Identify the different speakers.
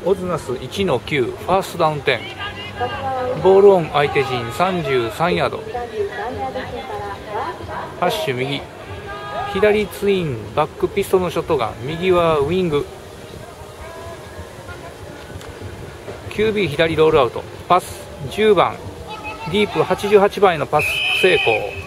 Speaker 1: オズナス1の9、ファーストダウン10。ボールオン相手陣33ヤード。ハッシュ右。左ツインバックピストンのショットガン、右はウイング。QB 左ロールアウト、パス10番ディープ88番へのパス不成功。